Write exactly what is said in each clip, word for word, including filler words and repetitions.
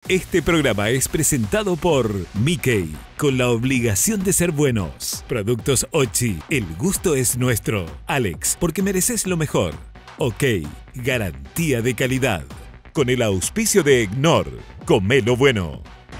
Este programa es presentado por Mickey, con la obligación de ser buenos. Productos Ochi, el gusto es nuestro. Alex, porque mereces lo mejor. OK, garantía de calidad. Con el auspicio de Ignor, comé lo bueno.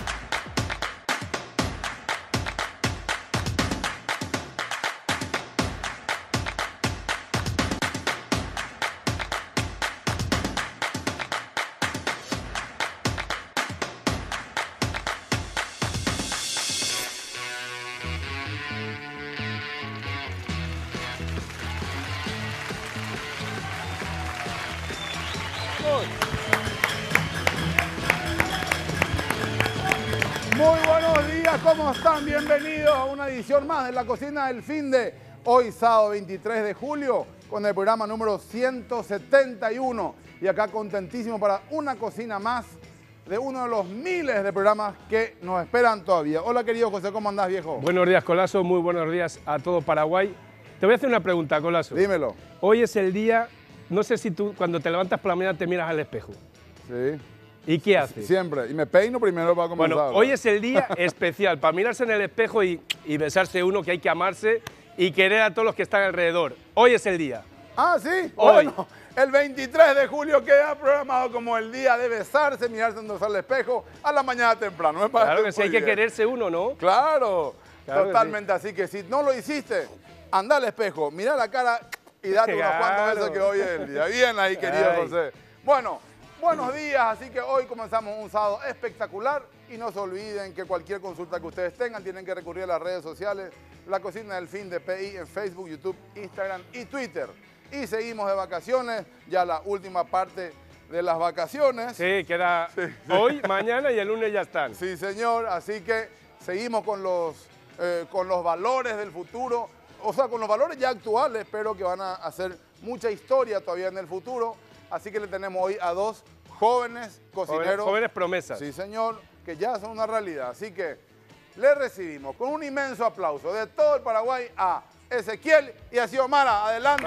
Muy buenos días, ¿cómo están? Bienvenidos a una edición más de La Cocina del Finde. Hoy sábado veintitrés de julio con el programa número ciento setenta y uno. Y acá contentísimo para una cocina más de uno de los miles de programas que nos esperan todavía. Hola querido José, ¿cómo andás, viejo? Buenos días, Colazo, muy buenos días a todo Paraguay. Te voy a hacer una pregunta, Colazo. Dímelo. Hoy es el día, no sé si tú cuando te levantas por la mañana te miras al espejo. Sí. ¿Y qué haces? Siempre. Y me peino primero para comenzar. Bueno, hoy es el día especial para mirarse en el espejo y, y besarse uno, que hay que amarse y querer a todos los que están alrededor. Hoy es el día. Ah, sí. Hoy. Bueno, el veintitrés de julio queda programado como el día de besarse, mirarse al espejo a la mañana temprano. Me parece Claro que sí, muy hay que bien. quererse uno, ¿no? Claro, Claro que totalmente. Así que si no lo hiciste, anda al espejo, mira la cara y date unos cuantos Claro. besos que hoy es el día. Bien ahí, querido Ay. José. Bueno, buenos días. Así que hoy comenzamos un sábado espectacular y no se olviden que cualquier consulta que ustedes tengan tienen que recurrir a las redes sociales, La Cocina del Fin de P I en Facebook, YouTube, Instagram y Twitter. Y seguimos de vacaciones, ya la última parte de las vacaciones. Sí, queda Sí, sí. hoy, mañana y el lunes ya están. Sí, señor. Así que seguimos con los, eh, con los valores del futuro, o sea, con los valores ya actuales, pero que van a hacer mucha historia todavía en el futuro. Así que le tenemos hoy a dos jóvenes cocineros. Jóvenes, jóvenes promesas. Sí, señor, que ya son una realidad. Así que le recibimos con un inmenso aplauso de todo el Paraguay a Ezequiel y a Xiomara. Adelante.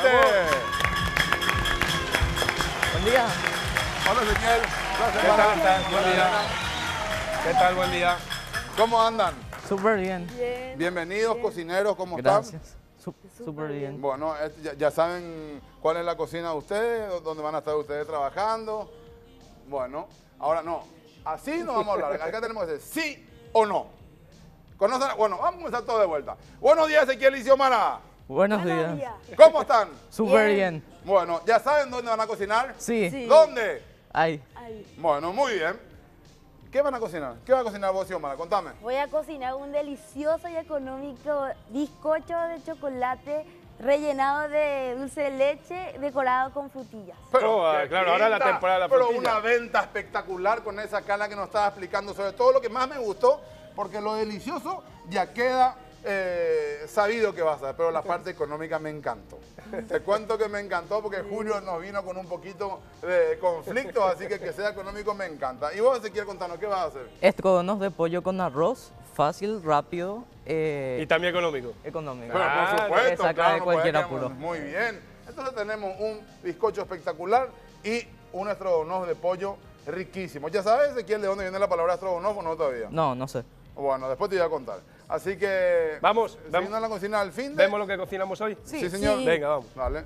Buen día. Hola, Ezequiel. Gracias, ¿Qué tal Xiomara. estás? Buen día. ¿Qué tal? Buen día. ¿Cómo andan? Súper bien. Bien. Bienvenidos, cocineros, ¿cómo están? Gracias. Sú- Súper bien. Bueno, es- ya, ya saben cuál es la cocina de ustedes, dónde van a estar ustedes trabajando. Bueno, ahora no, así no vamos a hablar. Acá tenemos que decir sí o no. ¿Conocen? Bueno, vamos a comenzar todo de vuelta. Buenos días, Ezequiel y Xiomara. Buenos Buenos días. días. ¿Cómo están? Súper Bien. bien. Bueno, ¿ya saben dónde van a cocinar? Sí. Sí. ¿Dónde? Ahí. Ay, Bueno, muy bien. ¿Qué van a cocinar? ¿Qué va a cocinar vos, Xiomara? Contame. voy a cocinar un delicioso y económico bizcocho de chocolate rellenado de dulce de leche decorado con frutillas. Oh, ah, qué claro, ahora la pinta, temporada de la Pero frutilla. una venta espectacular con esa cala que nos estaba explicando, sobre todo lo que más me gustó, porque lo delicioso ya queda eh, sabido que va a ser, pero la parte económica me encantó. Te cuento que me encantó porque Julio nos vino con un poquito de conflicto, así que que sea económico me encanta. Y vos, Ezequiel, contanos, ¿qué vas a hacer? Estrogonos de pollo con arroz. Fácil, rápido, eh, Y también económico. económico. Pero Ah, por supuesto, que saca claro, de no puede cualquier quedar- apuro. Muy bien. Entonces tenemos un bizcocho espectacular y un estrogonoff de pollo riquísimo. ¿Ya sabes, Ezequiel, de dónde viene la palabra estrogonoff o no todavía? No, no sé. Bueno, después te voy a contar. Así que... Vamos, siguiendo vamos. en la cocina al fin de... ¿Vemos lo que cocinamos hoy? Sí, señor. Sí. Venga, vamos. Dale.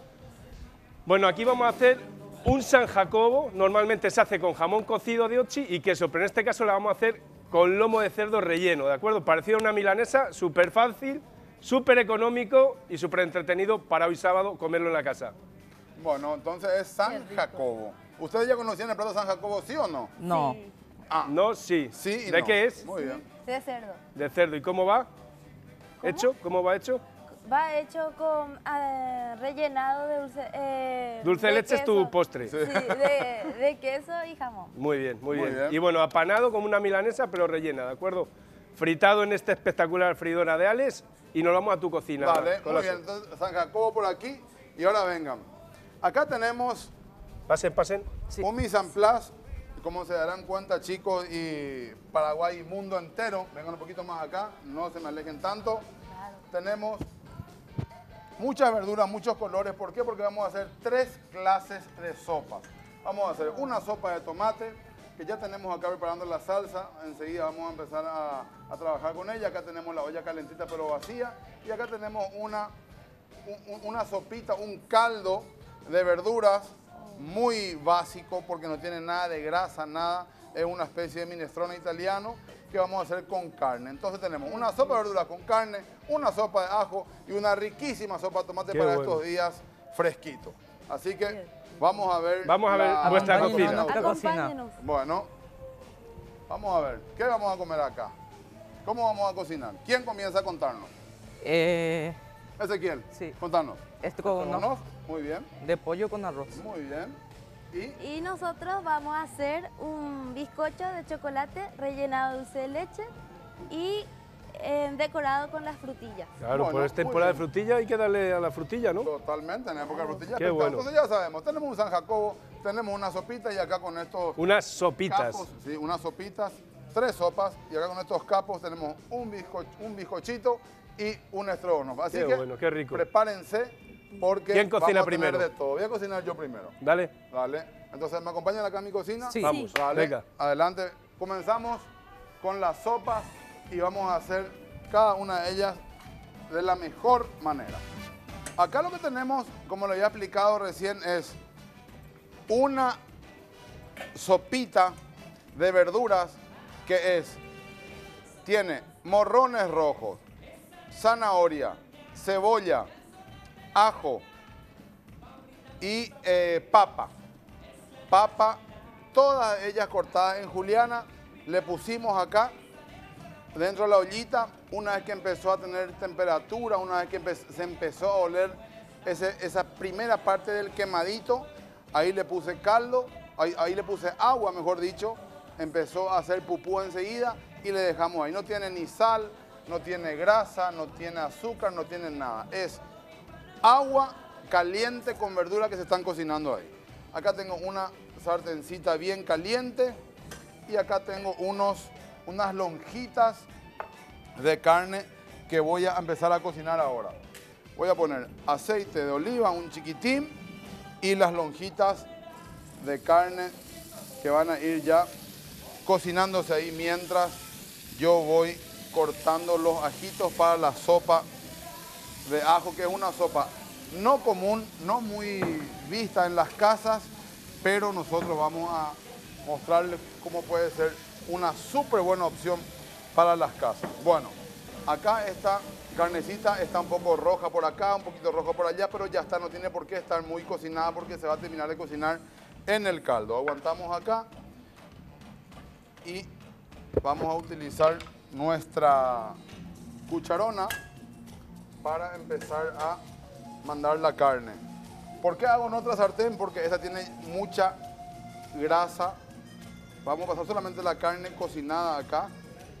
Bueno, aquí vamos a hacer un San Jacobo. Normalmente se hace con jamón cocido de Ochi y queso, pero en este caso la vamos a hacer con lomo de cerdo relleno, ¿de acuerdo? Parecido a una milanesa, súper fácil, súper económico y súper entretenido para hoy sábado comerlo en la casa. Bueno, entonces es San Jacobo. ¿Ustedes ya conocían el plato San Jacobo, sí o no? No. Sí, Ah, No, sí. sí y ¿De no. qué es? Muy bien. de cerdo. De cerdo. ¿Y cómo va? ¿Hecho? ¿Cómo va hecho? Va hecho con eh, rellenado de dulce eh, Dulce de leche es tu queso. postre. Sí, de, de queso y jamón. Muy bien, muy, Muy bien. bien. Y bueno, apanado como una milanesa, pero rellena, ¿de acuerdo? Fritado en esta espectacular freidora de Ales y nos vamos a tu cocina. Dale, muy Colazo. bien. Entonces, San Jacobo por aquí y ahora vengan. Acá tenemos Pasen, pasen. Sí. un mise en place, como se darán cuenta, chicos, y Paraguay y mundo entero. Vengan un poquito más acá, no se me alejen tanto. Claro. Tenemos muchas verduras, muchos colores. ¿Por qué? Porque vamos a hacer tres clases de sopas. Vamos a hacer una sopa de tomate, que ya tenemos acá preparando la salsa. Enseguida vamos a empezar a, a trabajar con ella. Acá tenemos la olla calentita pero vacía. Y acá tenemos una, un, una sopita, un caldo de verduras muy básico porque no tiene nada de grasa, nada. Es una especie de minestrone italiano que vamos a hacer con carne. Entonces tenemos una sopa de verduras con carne, una sopa de ajo y una riquísima sopa de tomate. Qué para bueno. Estos días fresquitos. Así que vamos a ver. Vamos a ver la, vuestra cocina. Acompáñenos. Bueno, vamos a ver. ¿Qué vamos a comer acá? ¿Cómo vamos a cocinar? ¿Quién comienza a contarnos? Eh, Ezequiel, sí. Contanos. Estrogonoff. Muy bien. De pollo con arroz. Muy bien. ¿Y? Y nosotros vamos a hacer un bizcocho de chocolate rellenado de dulce de leche y eh, decorado con las frutillas. Claro, bueno, por esta temporada de frutilla hay que darle a la frutilla, ¿no? Totalmente, en época de frutilla. Qué bueno. Entonces ya sabemos, tenemos un San Jacobo, tenemos una sopita y acá con estos... Unas sopitas. Capos, sí, unas sopitas, tres sopas y acá con estos capos tenemos un, bizco, un bizcochito y un estrogonoff. Así qué que bueno, qué rico. Prepárense porque ¿Quién cocina vamos a tener primero? de todo. Voy a cocinar yo primero. Dale. Dale. Entonces, ¿me acompañan acá a mi cocina? Sí. Vamos, Dale. venga. Adelante. Comenzamos con las sopas y vamos a hacer cada una de ellas de la mejor manera. Acá lo que tenemos, como lo había explicado recién, es una sopita de verduras que es, tiene morrones rojos, zanahoria, cebolla, ajo y eh, papa. Papa, todas ellas cortadas en juliana. Le pusimos acá dentro de la ollita. Una vez que empezó a tener temperatura, una vez que empe se empezó a oler ese, esa primera parte del quemadito, ahí le puse caldo, ahí, ahí le puse agua, mejor dicho. Empezó a hacer pupú enseguida y le dejamos ahí. No tiene ni sal, no tiene grasa, no tiene azúcar, no tiene nada. Es agua caliente con verduras que se están cocinando ahí. Acá tengo una sartencita bien caliente y acá tengo unos, unas lonjitas de carne que voy a empezar a cocinar ahora. Voy a poner aceite de oliva, un chiquitín, y las lonjitas de carne que van a ir ya cocinándose ahí mientras yo voy cortando los ajitos para la sopa de ajo, que es una sopa no común, no muy vista en las casas, pero nosotros vamos a mostrarles cómo puede ser una súper buena opción para las casas. Bueno, acá esta carnecita está un poco roja por acá, un poquito roja por allá, pero ya está, no tiene por qué estar muy cocinada porque se va a terminar de cocinar en el caldo. Aguantamos acá y vamos a utilizar nuestra cucharona para empezar a mandar la carne. ¿Por qué hago en otra sartén? Porque esta tiene mucha grasa. Vamos a pasar solamente la carne cocinada acá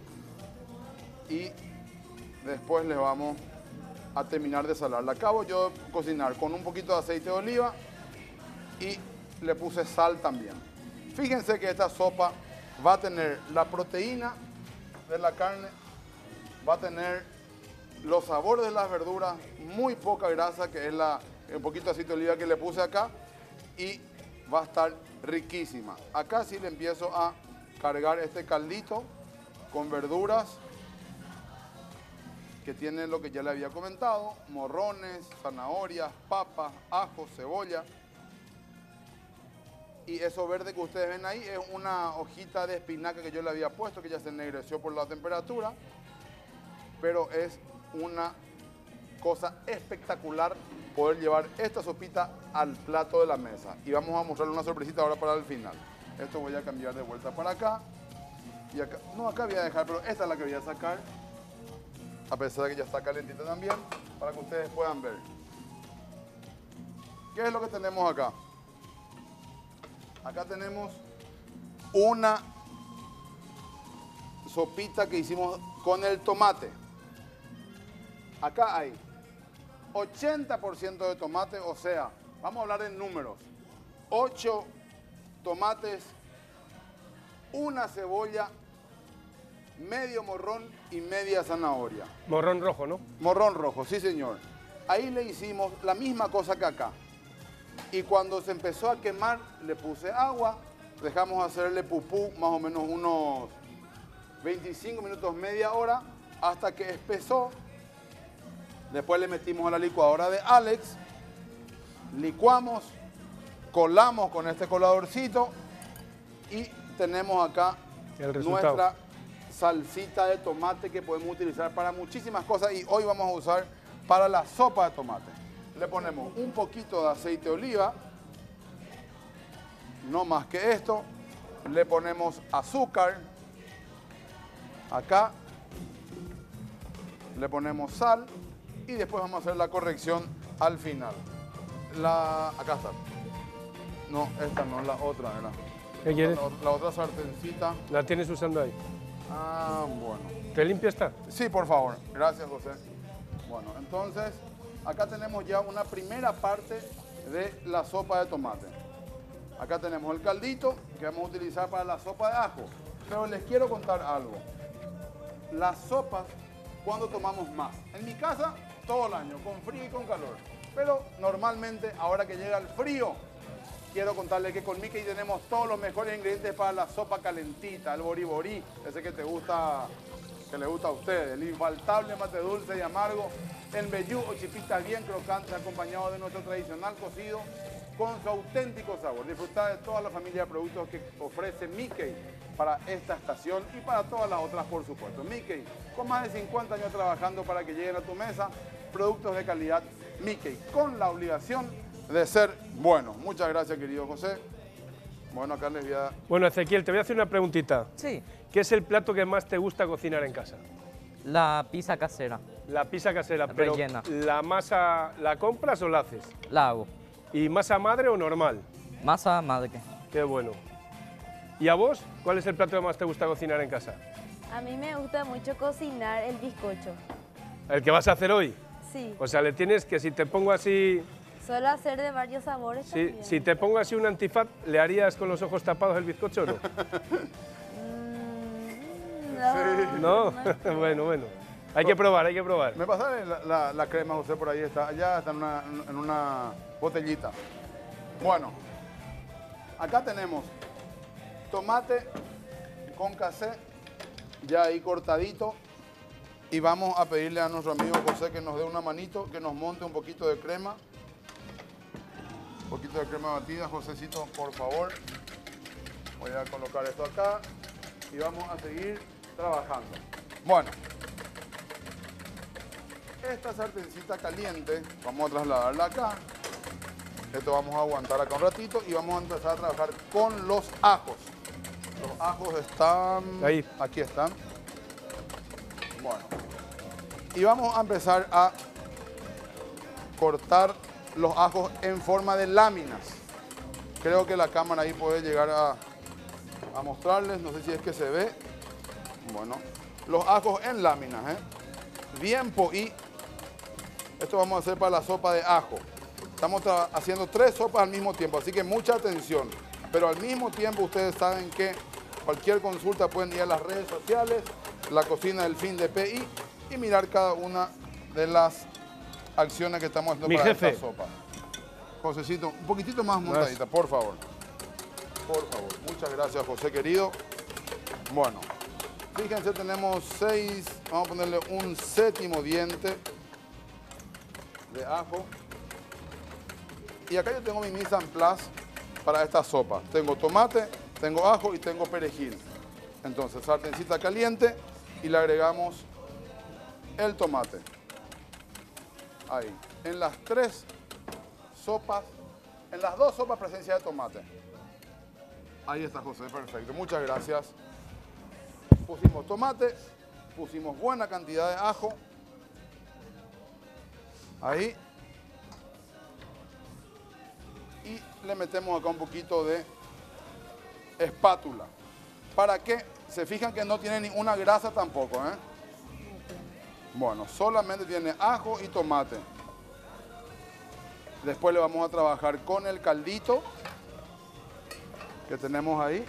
y después le vamos a terminar de salar. La acabo yo de cocinar con un poquito de aceite de oliva y le puse sal también. Fíjense que esta sopa va a tener la proteína de la carne, va a tener los sabores de las verduras, muy poca grasa, que es la, un poquito de aceite de oliva que le puse acá, y va a estar riquísima. Acá sí le empiezo a cargar este caldito con verduras que tiene lo que ya le había comentado, morrones, zanahorias, papas, ajo, cebolla. Y eso verde que ustedes ven ahí es una hojita de espinaca que yo le había puesto, que ya se ennegreció por la temperatura, pero es una cosa espectacular poder llevar esta sopita al plato de la mesa. Y vamos a mostrarle una sorpresita ahora para el final. Esto voy a cambiar de vuelta para acá. Y acá, no, acá voy a dejar, pero esta es la que voy a sacar, a pesar de que ya está calentita también, para que ustedes puedan ver. ¿Qué es lo que tenemos acá? Acá tenemos una sopita que hicimos con el tomate. Acá hay ochenta por ciento de tomate, o sea, vamos a hablar en números. ocho tomates, una cebolla, medio morrón y media zanahoria. Morrón rojo, ¿no? Morrón rojo, sí señor. Ahí le hicimos la misma cosa que acá. Y cuando se empezó a quemar, le puse agua Dejamos hacerle pupú más o menos unos veinticinco minutos, media hora, hasta que espesó. Después le metimos a la licuadora de Alex, licuamos, colamos con este coladorcito y tenemos acá el resultado. Nuestra salsita de tomate que podemos utilizar para muchísimas cosas y hoy vamos a usar para la sopa de tomate. Le ponemos un poquito de aceite de oliva, no más que esto. Le ponemos azúcar, acá. Le ponemos sal y después vamos a hacer la corrección al final. La, acá está. No, esta no, la otra era. ¿Qué quieres? La, la otra sartencita. La tienes usando ahí. Ah, bueno. ¿Te limpia esta? Sí, por favor. Gracias, José. Bueno, entonces, acá tenemos ya una primera parte de la sopa de tomate. Acá tenemos el caldito que vamos a utilizar para la sopa de ajo. Pero les quiero contar algo. Las sopas, ¿cuándo tomamos más? En mi casa, todo el año, con frío y con calor. Pero normalmente, ahora que llega el frío, quiero contarles que con Mickey tenemos todos los mejores ingredientes para la sopa calentita, el boriborí, ese que te gusta, que le gusta a ustedes, el infaltable mate dulce y amargo, el meyú o chipitas bien crocantes acompañado de nuestro tradicional cocido con su auténtico sabor. Disfrutar de toda la familia de productos que ofrece Mickey para esta estación y para todas las otras, por supuesto. Mickey, con más de cincuenta años trabajando para que lleguen a tu mesa productos de calidad Mickey, con la obligación de ser buenos. Muchas gracias, querido José. Bueno, acá les voy a... Bueno, Ezequiel, te voy a hacer una preguntita. Sí, ¿Qué es el plato que más te gusta cocinar en casa? la pizza casera, La pizza casera, pero Rellena. ¿la masa la compras o la haces? la hago. ¿Y masa madre o normal? Masa madre. Qué bueno. ¿Y a vos? ¿Cuál es el plato que más te gusta cocinar en casa? A mí me gusta mucho cocinar el bizcocho. ¿El que vas a hacer hoy? Sí, O sea, le tienes que, si te pongo así, suelo hacer de varios sabores si, también. si te pongo así un antifaz, ¿le harías con los ojos tapados el bizcocho o no? Mm, no, ¿No? no creo. Bueno, bueno. Hay que probar, hay que probar. Me pasaré la, la, la crema, José, por ahí está. Allá está en una, en una botellita. Bueno, acá tenemos tomate con casé, ya ahí cortadito. Y vamos a pedirle a nuestro amigo José que nos dé una manito, que nos monte un poquito de crema. Un poquito de crema batida, Josecito, por favor. Voy a colocar esto acá y vamos a seguir trabajando. Bueno. Esta sartencita caliente, vamos a trasladarla acá. Esto vamos a aguantar acá un ratito y vamos a empezar a trabajar con los ajos. Los ajos están... Ahí. Aquí están. Bueno. Y vamos a empezar a cortar los ajos en forma de láminas. Creo que la cámara ahí puede llegar a, a mostrarles. No sé si es que se ve. Bueno. Los ajos en láminas, ¿eh? Bien poí. Esto vamos a hacer para la sopa de ajo. Estamos haciendo tres sopas al mismo tiempo, así que mucha atención. Pero al mismo tiempo ustedes saben que cualquier consulta pueden ir a las redes sociales, la cocina del fin de P I y mirar cada una de las acciones que estamos haciendo Mi para jefe. esta sopa. Josecito, un poquitito más montadita, por favor. Por favor. Muchas gracias, José querido. Bueno, fíjense, tenemos seis, vamos a ponerle un séptimo diente de ajo. Y acá yo tengo mi mise en place para esta sopa. Tengo tomate, tengo ajo y tengo perejil. Entonces, sartencita caliente y le agregamos el tomate. Ahí. En las tres sopas, en las dos sopas presencia de tomate. Ahí está, José, perfecto. Muchas gracias. Pusimos tomate, pusimos buena cantidad de ajo. Ahí. Y le metemos acá un poquito de espátula. ¿Para qué? Se fijan que no tiene ninguna grasa tampoco, ¿eh? Bueno, solamente tiene ajo y tomate. Después le vamos a trabajar con el caldito que tenemos ahí.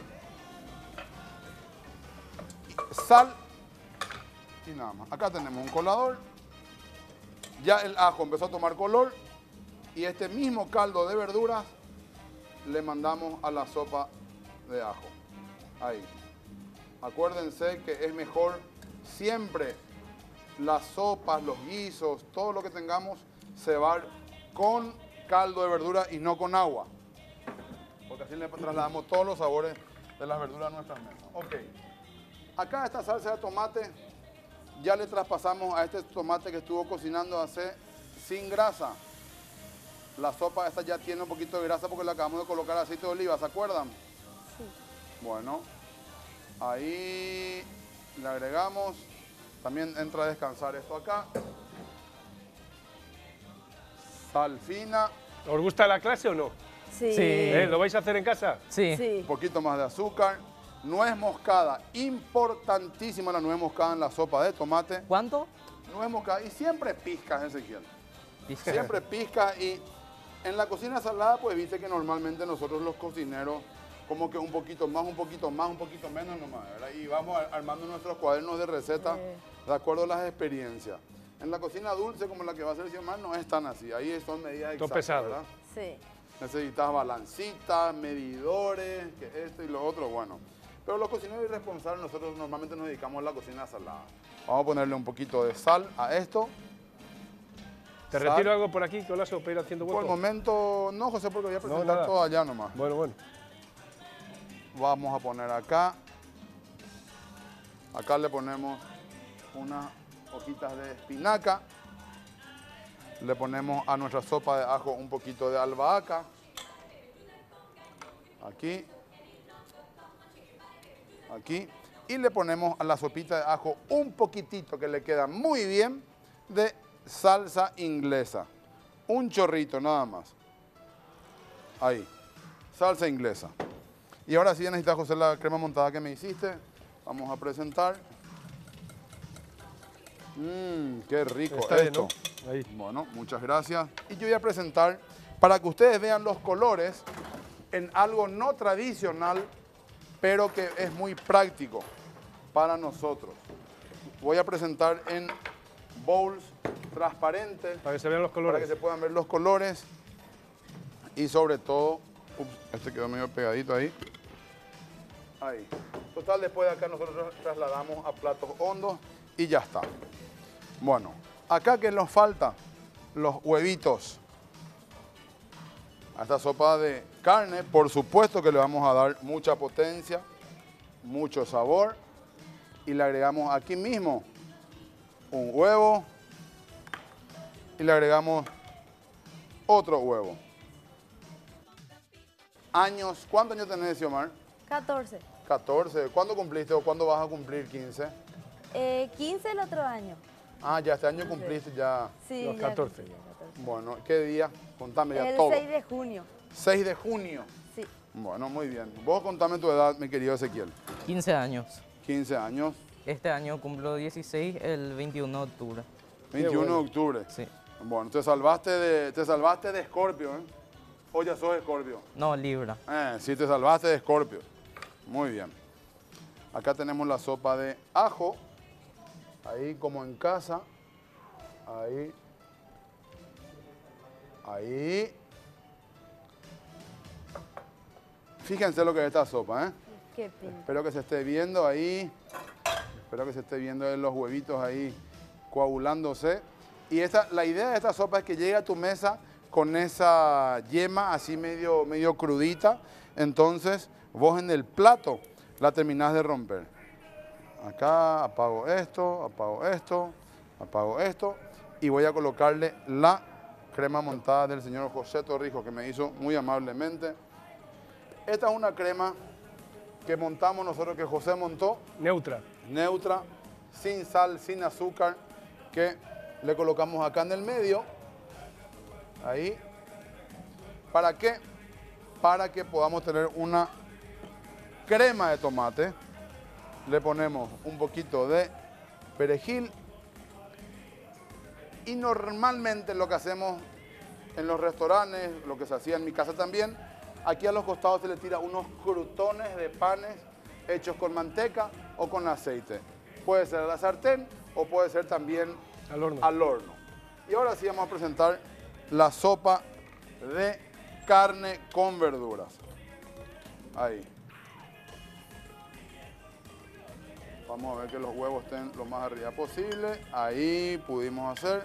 Sal y nada más. Acá tenemos un colador. Ya el ajo empezó a tomar color y este mismo caldo de verduras le mandamos a la sopa de ajo. Ahí. Acuérdense que es mejor siempre las sopas, los guisos, todo lo que tengamos, cebar con caldo de verdura y no con agua. Porque así le trasladamos todos los sabores de las verduras a nuestras mesas. Ok. Acá esta salsa de tomate ya le traspasamos a este tomate que estuvo cocinando hace sin grasa. La sopa esta ya tiene un poquito de grasa porque le acabamos de colocar aceite de oliva, ¿se acuerdan? Sí. Bueno, ahí le agregamos, también entra a descansar esto acá. Sal fina, ¿Os gusta la clase o no? Sí. Sí. ¿Eh? ¿Lo vais a hacer en casa? Sí. Sí. un poquito más de azúcar. Nuez moscada, importantísima la nuez moscada en la sopa de tomate. ¿Cuánto? Nuez moscada, y siempre pizcas, Ezequiel. Pizca. Siempre pizca, y en la cocina salada, pues viste que normalmente nosotros los cocineros, como que un poquito más, un poquito más, un poquito menos nomás, ¿verdad? Y vamos ar- armando nuestros cuadernos de recetas Sí. de acuerdo a las experiencias. En la cocina dulce, como la que va a hacer el señor no es tan así. Ahí son medidas Todo exactas, pesado. ¿verdad? Sí. Necesitas balancitas, medidores, que esto y lo otro, bueno. Pero los cocineros irresponsables, nosotros normalmente nos dedicamos a la cocina salada. Vamos a ponerle un poquito de sal a esto. ¿Te Sal. retiro algo por aquí, Colazo, para ir haciendo Por el hueco? momento, no, José, porque voy a presentar nada. todo allá nomás. Bueno, bueno. Vamos a poner acá. Acá le ponemos unas hojitas de espinaca. Le ponemos a nuestra sopa de ajo un poquito de albahaca. Aquí. Aquí. Y le ponemos a la sopita de ajo un poquitito, que le queda muy bien, de salsa inglesa. Un chorrito nada más. Ahí. Salsa inglesa. Y ahora sí necesitas, José, la crema montada que me hiciste. Vamos a presentar. Mmm, qué rico Está bien, esto. ¿no? Ahí. Bueno, muchas gracias. Y yo voy a presentar, para que ustedes vean los colores, en algo no tradicional, pero que es muy práctico para nosotros. Voy a presentar en bowls transparentes, Para que se vean los para colores. que se puedan ver los colores. Y sobre todo, ups, este quedó medio pegadito ahí. Ahí. Total, después de acá nosotros trasladamos a platos hondos y ya está. Bueno, acá que nos falta los huevitos. A esta sopa de carne, por supuesto que le vamos a dar mucha potencia, mucho sabor. Y le agregamos aquí mismo un huevo y le agregamos otro huevo. Años, ¿cuántos años tenés, Xiomar? catorce. catorce. ¿Cuándo cumpliste o cuándo vas a cumplir quince? Eh, quince el otro año. Ah, ya este año cumpliste ya. Sí, Los ya catorce. cumplí, ya catorce. Bueno, ¿qué día? Contame ya El todo. seis de junio. seis de junio. Sí. Bueno, muy bien. Vos contame tu edad, mi querido Ezequiel. quince años. quince años, Este año cumplo dieciséis el veintiuno de octubre. veintiuno bueno. de octubre. Sí. Bueno, te salvaste de, te salvaste de Escorpio, ¿eh? O ya sos Escorpio. No, Libra. Eh, sí, te salvaste de Escorpio. Muy bien. Acá tenemos la sopa de ajo. Ahí como en casa. Ahí. Ahí. Fíjense lo que es esta sopa, ¿eh? Qué pinta. Espero que se esté viendo ahí. Espero que se esté viendo los huevitos ahí coagulándose. Y esta, la idea de esta sopa es que llegue a tu mesa con esa yema así medio, medio crudita. Entonces vos en el plato la terminás de romper. Acá apago esto, apago esto, apago esto. Y voy a colocarle la crema montada del señor José Torrijos, que me hizo muy amablemente. Esta es una crema que montamos nosotros, que José montó, Neutra. neutra, sin sal, sin azúcar, que le colocamos acá en el medio. Ahí. ¿Para qué? Para que podamos tener una crema de tomate. Le ponemos un poquito de perejil. Y normalmente lo que hacemos en los restaurantes, lo que se hacía en mi casa también, aquí a los costados se le tira unos crutones de panes hechos con manteca o con aceite. Puede ser a la sartén o puede ser también Al horno. al horno. Y ahora sí vamos a presentar la sopa de carne con verduras. Ahí. Vamos a ver que los huevos estén lo más arriba posible. Ahí pudimos hacer.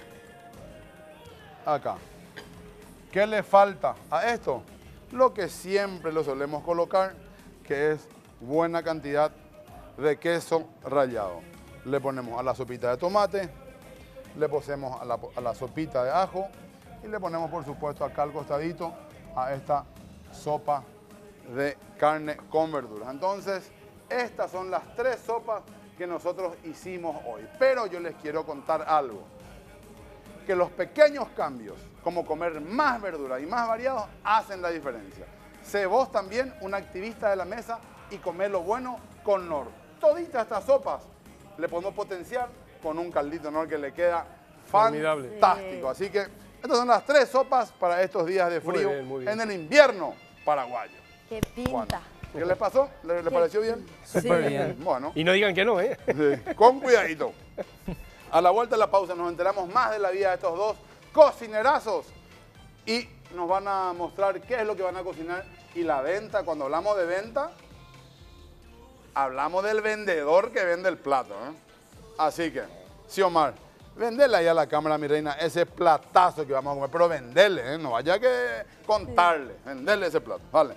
Acá. ¿Qué le falta a esto? Lo que siempre lo solemos colocar, que es buena cantidad de queso rallado. Le ponemos a la sopita de tomate, le ponemos a la, a la sopita de ajo y le ponemos, por supuesto, acá al costadito a esta sopa de carne con verduras. Entonces, estas son las tres sopas que nosotros hicimos hoy. Pero yo les quiero contar algo. Que los pequeños cambios, como comer más verduras y más variados, hacen la diferencia. Sé vos también un activista de la mesa y comer lo bueno con Knorr. Toditas estas sopas le podemos potenciar con un caldito Knorr que le queda Formidable. fantástico. Así que estas son las tres sopas para estos días de frío Muy bien, muy bien. en el invierno paraguayo. ¡Qué pinta! Bueno, ¿qué les pasó? ¿Les, les pareció bien? Súper Sí. bien. Bueno, Y no digan que no, ¿eh? sí, con cuidadito. A la vuelta de la pausa nos enteramos más de la vida de estos dos cocinerazos y nos van a mostrar qué es lo que van a cocinar y la venta. Cuando hablamos de venta, hablamos del vendedor que vende el plato, ¿eh? Así que, Xiomar, vendele ahí a la cámara, mi reina, ese platazo que vamos a comer, pero vendele, ¿eh? No vaya que contarle, vendele ese plato, vale.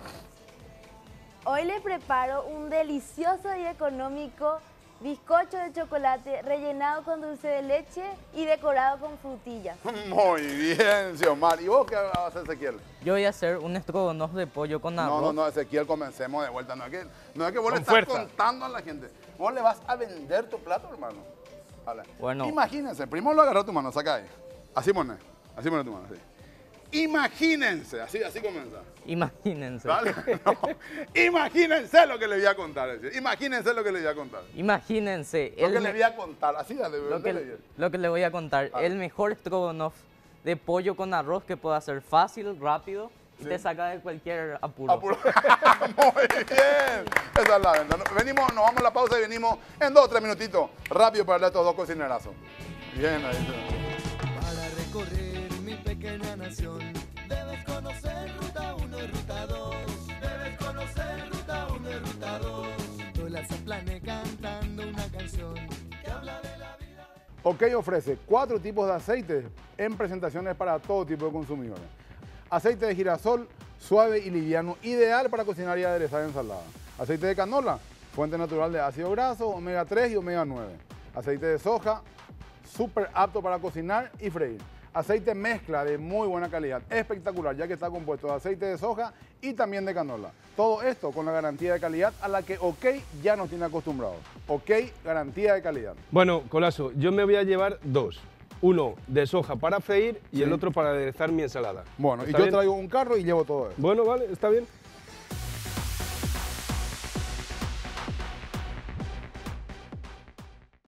Hoy les preparo un delicioso y económico bizcocho de chocolate rellenado con dulce de leche y decorado con frutillas. Muy bien, Xiomar. ¿Y vos qué vas a hacer, Ezequiel? Yo voy a hacer un estrogonoff de pollo con arroz. No, no, no, Ezequiel, comencemos de vuelta. No es que, no es que vos Con le estás fuerza. contando a la gente. Vos le vas a vender tu plato, hermano. Vale. Bueno. Imagínense, primero lo agarró tu mano, saca ahí. Así pone, así pone tu mano, así. Imagínense, así, así comienza. Imagínense. ¿Vale? No. Imagínense lo que le voy a contar. es decir, Imagínense lo que le voy a contar. Imagínense. Lo el que me- le voy a contar, así dale, lo, vendele que, bien. lo que le voy a contar. Ah. El mejor estrogonoff de pollo con arroz que puedo hacer fácil, rápido y Sí. te saca de cualquier apuro. Apuro. Muy bien. Esa es la venta. Venimos, nos vamos a la pausa y venimos en dos o tres minutitos. Rápido para darle a estos dos cocinerazos. Bien, ahí está. Para recorrer mi pequeña nación, debes conocer ruta uno y ruta dos. Debes conocer ruta uno y ruta dos. Dólar Zaplane cantando una canción que habla de la vida. OK ofrece cuatro tipos de aceites en presentaciones para todo tipo de consumidores. Aceite de girasol, suave y liviano, ideal para cocinar y aderezar ensalada. Aceite de canola, fuente natural de ácido graso, omega tres y omega nueve. Aceite de soja, súper apto para cocinar y freír. Aceite mezcla de muy buena calidad, espectacular, ya que está compuesto de aceite de soja y también de canola. Todo esto con la garantía de calidad a la que OK ya nos tiene acostumbrados. OK, garantía de calidad. Bueno, Colazo, yo me voy a llevar dos. Uno de soja para freír y Sí. el otro para aderezar mi ensalada. Bueno, y ¿Está yo bien? traigo un carro y llevo todo eso. Bueno, vale, está bien.